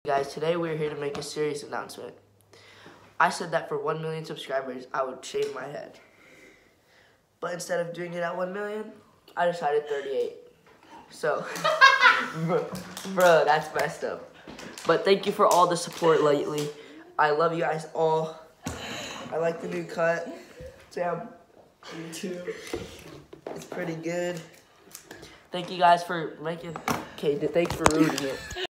Guys, today we're here to make a serious announcement. I said that for 1 million subscribers, I would shave my head. But instead of doing it at 1 million, I decided 38. So, bro, that's messed up. But thank you for all the support lately. I love you guys all. I like the new cut. Sam, you too. It's pretty good. Thank you guys for making, thanks for ruining it.